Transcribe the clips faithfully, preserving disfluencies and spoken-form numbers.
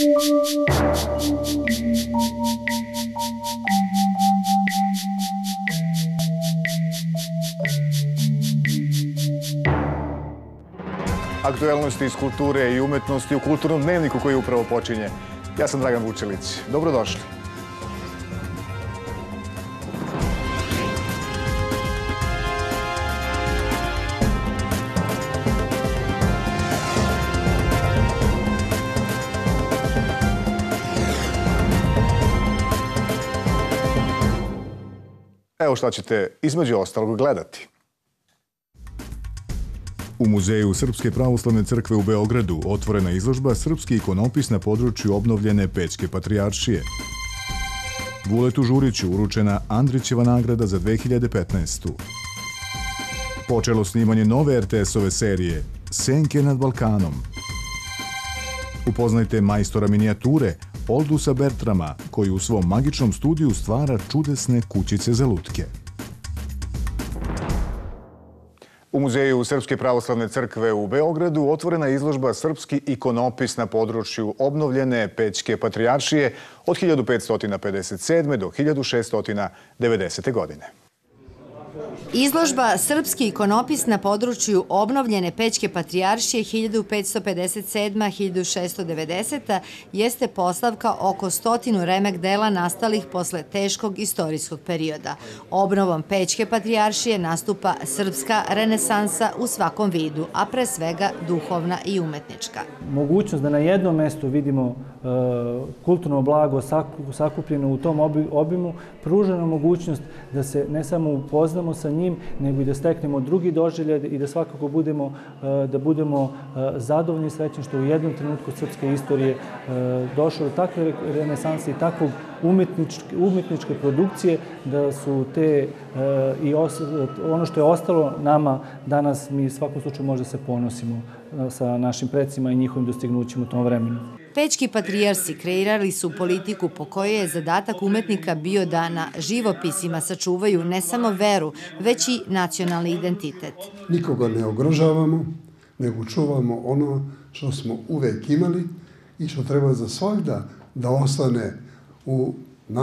Aktuelnosti iz kulture i umetnosti u kulturnom dnevniku koji upravo počinje. Ja sam Dragan Vučelić. Dobrodošli. Evo šta ćete između ostalog gledati. U Muzeju Srpske pravoslavne crkve u Beogradu otvorena izložba Srpski ikonopis na području obnovljene Pećke patrijaršije. Vuletu Žuriću uručena Andrićeva nagrada za dve hiljade petnaestu. Počelo snimanje nove er te esove serije Senke nad Balkanom. Upoznajte majstora minijature Oldusa Bertrama, koji u svom magičnom studiju stvara čudesne kućice za lutke. U Muzeju Srpske pravoslavne crkve u Beogradu otvorena izložba Srpski ikonopis na području obnovljene Pećke patrijaršije od hiljadu petsto pedeset sedme. do hiljadu šeststo devedesete. godine. Izložba Srpski ikonopis na području obnovljene Pećke patrijaršije hiljadu petsto pedeset sedma. do hiljadu šeststo devedesete. jeste postavka oko stotinu remek dela nastalih posle teškog istorijskog perioda. Obnovom Pećke patrijaršije nastupa srpska renesansa u svakom vidu, a pre svega duhovna i umetnička. Mogućnost da na jednom mestu vidimo kulturno blago sakupljeno u tom obimu pruža nam mogućnost da se ne samo upoznamo sa njim, nego i da steknemo drugi doživljaj i da svakako budemo, da budemo zadovoljni i srećni što u jednom trenutku srpske istorije došlo do takve renesanse i takvog umetničke produkcije da su te i ono što je ostalo nama danas, mi u svakom slučaju možda se ponosimo sa našim predsima i njihovim dostignućima u tom vremenu. Pećki patrijarsi kreirali su politiku po kojoj je zadatak umetnika bio da na živopisima sačuvaju ne samo veru, već i nacionalni identitet. Nikoga ne ugrožavamo, nego čuvamo ono što smo uvek imali i što treba za svakda da ostane u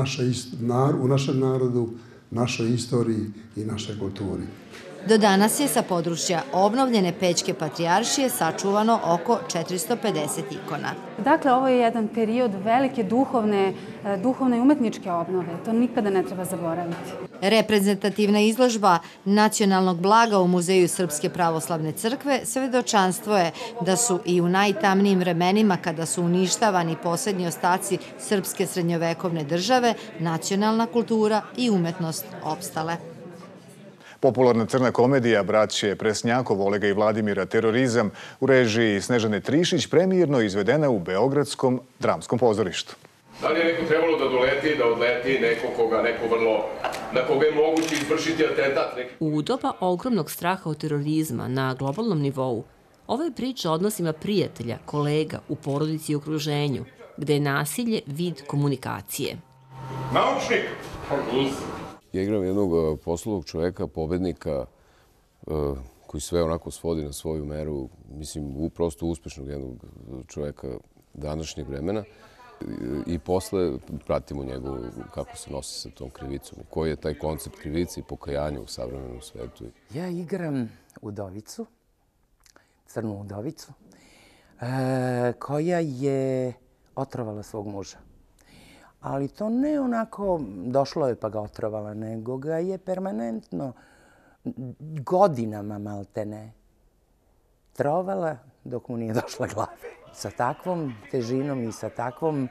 našem narodu, našoj istoriji i našoj kulturi. Do danas je sa područja obnovljene Pećke patrijaršije sačuvano oko četiristo pedeset ikona. Dakle, ovo je jedan period velike duhovne, duhovne i umetničke obnove. To nikada ne treba zaboraviti. Reprezentativna izložba nacionalnog blaga u Muzeju Srpske pravoslavne crkve svedočanstvo je da su i u najtamnijim vremenima, kada su uništavani posljednji ostaci srpske srednjovekovne države, nacionalna kultura i umetnost opstale. Popularna crna komedija braće Presnjakov, Olega i Vladimira Terorizam u režiji Snežane Trišić premijerno izvedena u Beogradskom dramskom pozorištu. Da li je neko trebalo da doleti, da odleti neko koga, neko vrlo, na koga je moguće izvršiti atentat? U doba ogromnog straha od terorizma na globalnom nivou, ovo je priča o odnosima prijatelja, kolega, u porodici i okruženju, gde je nasilje vid komunikacije. Naučnik! Nisam. Ja igram jednog poslovnog čoveka, pobednika, koji sve onako svodi na svoju meru, mislim, prosto uspešnog jednog čoveka današnjeg vremena. I posle pratimo njegov kako se nosi sa tom krivicom. Koji je taj koncept krivice i pokajanja u savremenom svetu. Ja igram udovicu, crnu udovicu, koja je otrovala svog muža. Ali to ne onako došlo je pa ga otrovala, nego ga je permanentno, godinama maltene, trovala dok mu nije došla glave. Sa takvom težinom i sa takvom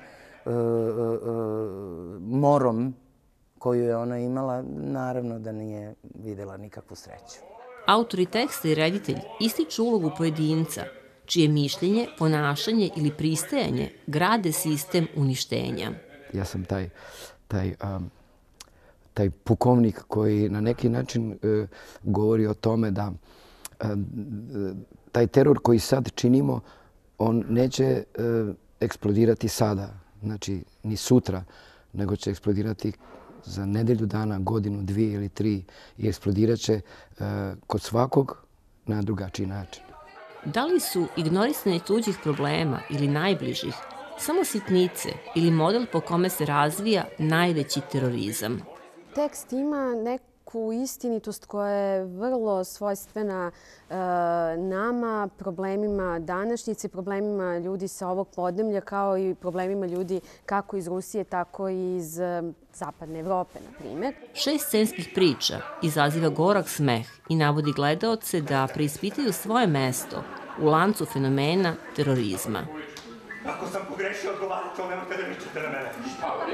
morom koju je ona imala, naravno da nije videla nikakvu sreću. Autori teksta i reditelj ističu ulogu pojedinca, čije mišljenje, ponašanje ili pristajanje grade sistem uništenja. Ja sam taj, taj, um, taj pukovnik koji na neki način uh, govori o tome da uh, taj teror koji sad činimo, on neće uh, eksplodirati sada, znači ni sutra, nego će eksplodirati za nedelju dana, godinu, dvije ili tri i eksplodirat će uh, kod svakog na drugačiji način. Da li su ignorisanje tuđih problema ili najbližih samo sitnice ili model po kome se razvija najveći terorizam. Tekst ima neku istinitost koja je vrlo svojstvena e, nama, problemima današnjice, problemima ljudi sa ovog podneblja, kao i problemima ljudi kako iz Rusije, tako i iz e, Zapadne Evrope, na primjer. Šest scenskih priča izaziva gorak smeh i navodi gledaoce da preispitaju svoje mesto u lancu fenomena terorizma. Ako sam pogrešio odgovarati, ali nemojte da vičete na mene. Šta li?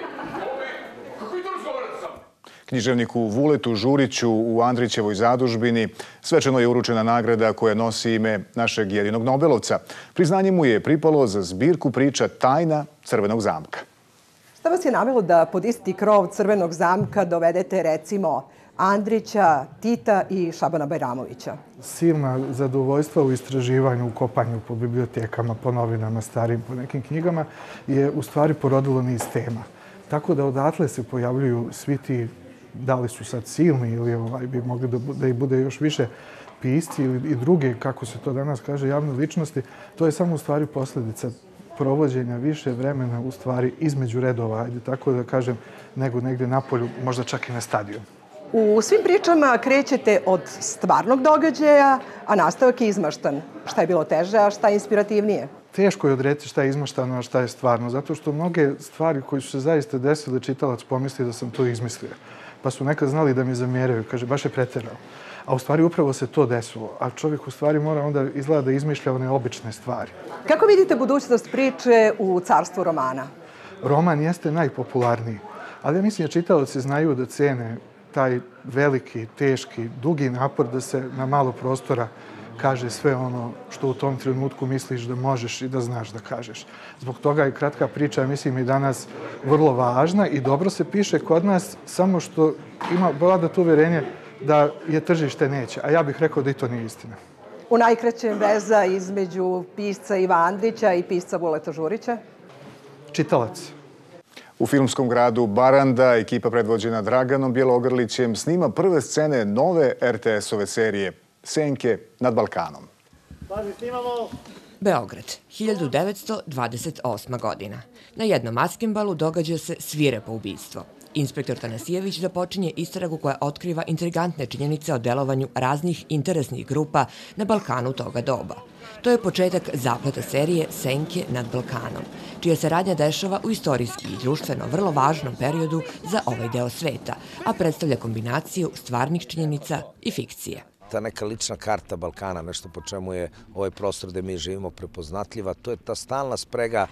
Kako i to razgovarate sam? Književniku Vuletu Žuriću u Andrićevoj zadužbini svečano je uručena nagrada koja nosi ime našeg jedinog Nobelovca. Priznanje mu je pripalo za zbirku priča Tajna Crvenog zamka. Šta vas je navelo da pod isti krov Crvenog zamka dovedete recimo Andrića, Tita i Šabana Bajramovića? Silna zadovoljstva u istraživanju, u kopanju po bibliotekama, po novinama, starim, po nekim knjigama je u stvari porodilo niz tema. Tako da odatle se pojavljuju svi ti, da li su sad silni ili ovaj, bi mogli da, da ih bude još više pisci ili i druge, kako se to danas kaže, javne ličnosti. To je samo u stvari posljedica provođenja više vremena u stvari između redova, ajde tako da kažem, nego negdje na polju, možda čak i na stadionu. U svim pričama krećete od stvarnog događaja, a nastavak je izmaštan. Šta je bilo teže, a šta je inspirativnije? Teško je odrediti šta je izmaštano, a šta je stvarno, zato što mnoge stvari koje su se zaista desile, čitalac pomisli da sam to izmislio. Pa su nekad znali da mi zamjeraju, kaže, baš je preterao. A u stvari upravo se to desilo, a čovjek u stvari mora onda izgleda da izmišlja one obične stvari. Kako vidite budućnost priče u carstvu romana? Roman jeste najpopularniji, ali ja mislim da čitaoci znaju da cene taj veliki, teški, dugi napor da se na malo prostora kaže sve ono što u tom trenutku misliš da možeš i da znaš da kažeš. Zbog toga je kratka priča, mislim, i danas vrlo važna i dobro se piše kod nas, samo što ima vlada to uvjerenje da je tržište neće, a ja bih rekao da i to nije istina. U najkraćem veza između pisca Iva Andrića i pisca Vuleta Žurića? Čitalac. U filmskom gradu Baranda ekipa predvođena Draganom Bjelogrlićem snima prve scene nove er te esove serije Senke nad Balkanom. Beograd, hiljadu devetsto dvadeset osma godina. Na jednom maskembalu događa se svirepo ubistvo. Inspektor Tanasijević započinje istragu koja otkriva intrigantne činjenice o delovanju raznih interesnih grupa na Balkanu toga doba. To je početak zapleta serije Senke nad Balkanom, čija se radnja dešava u istorijski i društveno vrlo važnom periodu za ovaj deo sveta, a predstavlja kombinaciju stvarnih činjenica i fikcije. Ta neka lična karta Balkana, nešto po čemu je ovaj prostor gde mi živimo prepoznatljiva, to je ta stalna sprega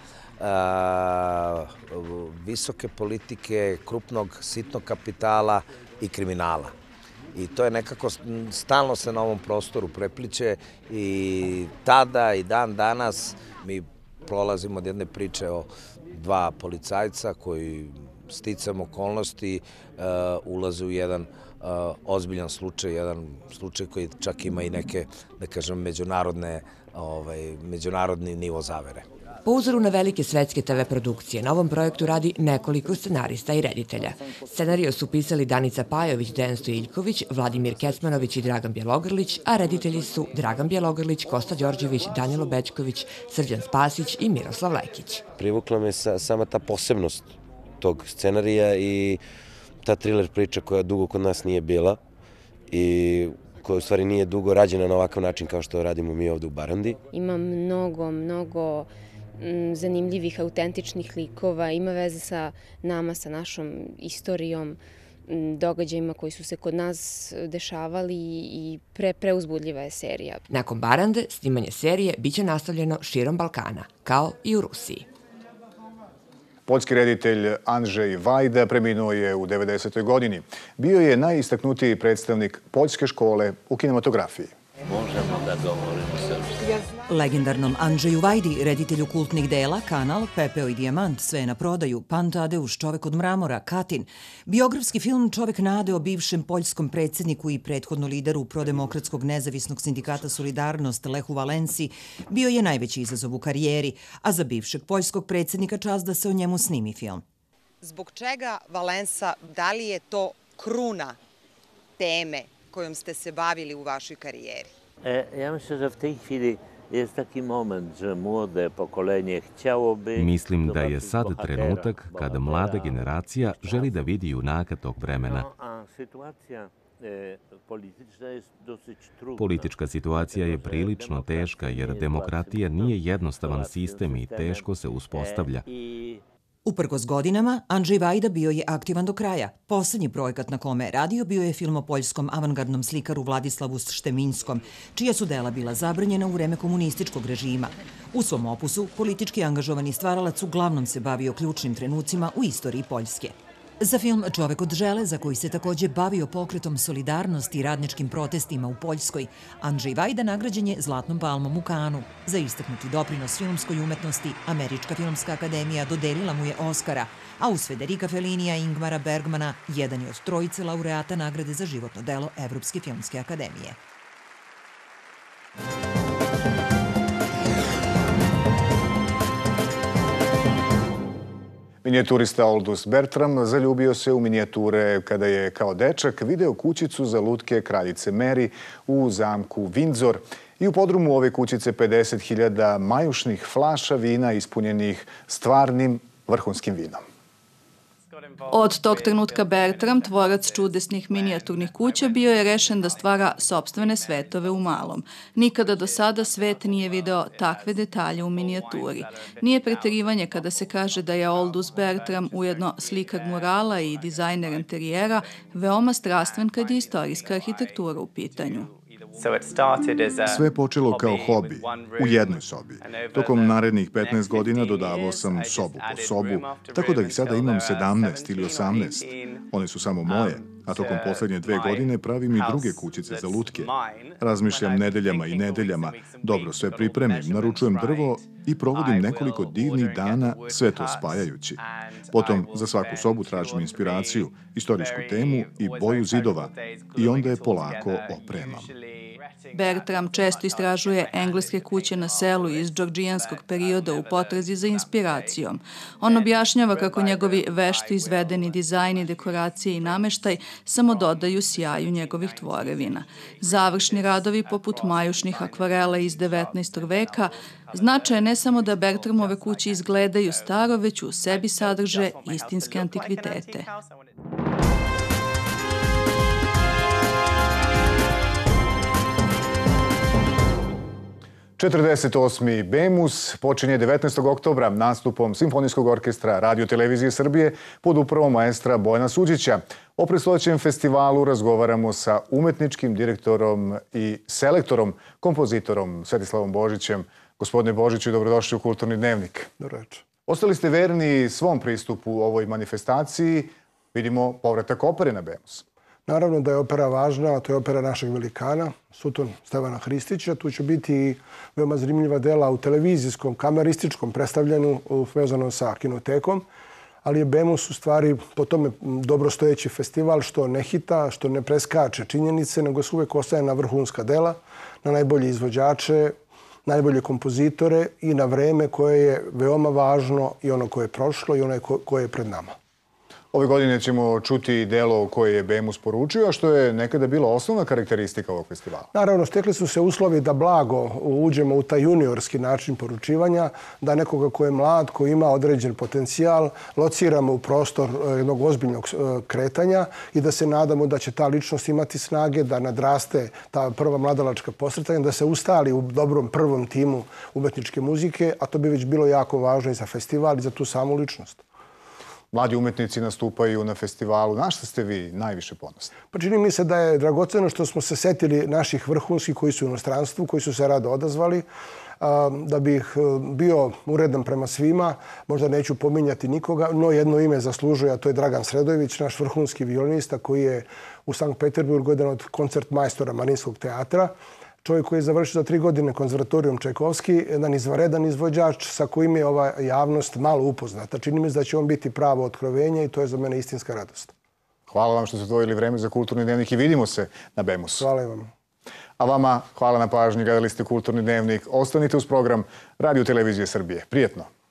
a, visoke politike, krupnog, sitnog kapitala i kriminala. I to je nekako, stalno se na ovom prostoru prepliče i tada i dan danas mi prolazimo od jedne priče o dva policajca koji sticam okolnosti uh, ulaze u jedan uh, ozbiljan slučaj, jedan slučaj koji čak ima i neke, da kažem, međunarodne, ovaj, međunarodni nivo zavere. Po uzoru na velike svetske te ve produkcije, na ovom projektu radi nekoliko scenarista i reditelja. Scenario su pisali Danica Pajović, Dejan Stojiljković, Vladimir Kecmanović i Dragan Bjelogrlić, a reditelji su Dragan Bjelogrlić, Kosta Đorđević, Danilo Bećković, Srđan Spasić i Miroslav Lekić. Privukla me sama ta posebnost tog scenarija i ta thriller priča koja dugo kod nas nije bila i koja u stvari nije dugo rađena na ovakav način kao što radimo mi ovde u Barandi. Ima mnogo, mnogo zanimljivih, autentičnih likova, ima veze sa nama, sa našom istorijom, događajima koji su se kod nas dešavali i pre, preuzbudljiva je serija. Nakon Barande, snimanje serije biće nastavljeno širom Balkana, kao i u Rusiji. Poljski reditelj Andrzej Vajda preminuo je u devedesetoj godini. Bio je najistaknutiji predstavnik poljske škole u kinematografiji. Možemo da govorimo srpski. Legendarnom Andžeju Vajdi, reditelju kultnih dela Kanal, Pepeo i Dijamant, Sve je na prodaju, Pan Tadeuš, Čovek od mramora, Katin, biografski film Čovek nade o bivšem poljskom predsjedniku i prethodno lideru prodemokratskog nezavisnog sindikata Solidarnost Lehu Valensi bio je najveći izazov u karijeri, a za bivšeg poljskog predsjednika čast da se o njemu snimi film. Zbog čega Valensa, da li je to kruna teme kojom ste se bavili u vašoj karijeri? E, ja mislim da v tej chwili Mislim da je sad trenutak kada mlada generacija želi da vidi junaka tog vremena. Politička situacija je prilično teška jer demokratija nije jednostavan sistem i teško se uspostavlja. Uprkos godinama, Andrzej Vajda bio je aktivan do kraja. Poslednji projekat na kome je radio bio je film o poljskom avangardnom slikaru Vladislavu Šteminskom, čija su dela bila zabranjena u vreme komunističkog režima. U svom opusu, politički angažovani stvaralac uglavnom se bavio ključnim trenucima u istoriji Poljske. Za film Čovek od železa, koji se takođe bavio pokretom solidarnosti i radničkim protestima u Poljskoj, Andrzej Vajda nagrađen je Zlatnom palmom u Kanu. Za istaknuti doprinos filmskoj umetnosti, Američka filmska akademija dodelila mu je Oskara, a uz Federika Fellinija i Ingmara Bergmana jedan je od trojice laureata nagrade za životno delo Evropske filmske akademije. Minijaturista Aldous Bertram zaljubio se u minijature kada je kao dečak video kućicu za lutke kraljice Mary u zamku Windsor i u podrumu ove kućice pedeset hiljada majušnih flaša vina ispunjenih stvarnim vrhunskim vinom. Od tog trenutka Bertram, tvorac čudesnih minijaturnih kuća, bio je rešen da stvara sopstvene svetove u malom. Nikada do sada svet nije video takve detalje u minijaturi. Nije preterivanje kada se kaže da je Aldous Bertram, ujedno slikar murala i dizajner interijera, veoma strastven kad je istorijska arhitektura u pitanju. Sve je počelo kao hobi, u jednoj sobi. Tokom narednih petnaest godina dodavao sam sobu po sobu, tako da ih sada imam sedamnaest ili osamnaest. One su samo moje, a tokom poslednje dve godine pravim i druge kućice za lutke. Razmišljam nedeljama i nedeljama, dobro sve pripremim, naručujem drvo i provodim nekoliko divnih dana sve to spajajući. Potom za svaku sobu tražim inspiraciju, istorijsku temu i boju zidova i onda je polako opremam. Bertram često istražuje engleske kuće na selu iz džordžijanskog perioda u potrazi za inspiracijom. On objašnjava kako njegovi vešto izvedeni dizajni, dekoracije i nameštaj samo dodaju sjaju njegovih tvorevina. Završni radovi poput majušnih akvarela iz devetnaestog veka znače ne samo da Bertramove kuće izgledaju staro, već u sebi sadrže istinske antikvitete. četrdeset osmi Bemus počinje devetnaestog oktobra nastupom Simfonijskog orkestra Radio Televizije Srbije pod upravom maestra Bojana Suđića. O predstojećem festivalu razgovaramo sa umetničkim direktorom i selektorom, kompozitorom Svetislavom Božićem. Gospodine Božiću, dobrodošli u Kulturni dnevnik. Dobro večer. Ostali ste verni svom pristupu u ovoj manifestaciji. Vidimo povratak opere na Bemus. Naravno da je opera važna, a to je opera našeg velikana, Suton Stevana Hristića. Tu će biti i veoma zanimljiva dela u televizijskom, kamerističkom predstavljanju vezano sa kinotekom, ali je Bemus u stvari po tome dobrostojeći festival što ne hita, što ne preskače činjenice, nego se uvek ostaje na vrhunska dela, na najbolje izvođače, najbolje kompozitore i na vreme koje je veoma važno i ono koje je prošlo i ono koje je pred nama. Ove godine ćemo čuti delo koje je Bemus poručio, a što je nekada bila osnovna karakteristika ovog festivala. Naravno, stekli su se uslovi da blago uđemo u taj juniorski način poručivanja, da nekoga ko je mlad, ko ima određen potencijal, lociramo u prostor jednog ozbiljnog kretanja i da se nadamo da će ta ličnost imati snage, da nadraste ta prva mladalačka posretanja, da se ustali u dobrom prvom timu umetničke muzike, a to bi već bilo jako važno i za festival i za tu samu ličnost. Mladi umetnici nastupaju na festivalu. Na što ste vi najviše ponosni? Pa čini mi se da je dragoceno što smo se setili naših vrhunskih koji su u inostranstvu, koji su se rado odazvali. Da bih bio uredan prema svima, možda neću pominjati nikoga, no jedno ime zaslužuje, a to je Dragan Sredojević, naš vrhunski violinista koji je u Sankt Peterburgu jedan od koncertmajstora Marinskog teatra. Čovjek koji je završio za tri godine konzervatorijum Čajkovski, jedan izvanredan izvođač sa kojim je ova javnost malo upoznata. Čini mi se da će on biti pravo otkrovenje i to je za mene istinska radost. Hvala vam što ste odvojili vreme za Kulturni dnevnik i vidimo se na Bemusu. Hvala vam. A vama hvala na pažnji, gledali ste Kulturni dnevnik. Ostanite uz program Radio Televizije Srbije. Prijetno!